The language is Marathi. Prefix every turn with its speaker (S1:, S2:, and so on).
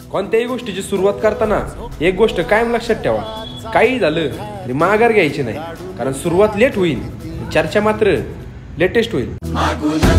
S1: कोणत्याही गोष्टीची सुरुवात करताना एक गोष्ट कायम लक्षात ठेवा, काही झालं तरी माघार घ्यायची नाही, कारण सुरुवात लेट होईल, चर्चा मात्र लेटेस्ट होईल.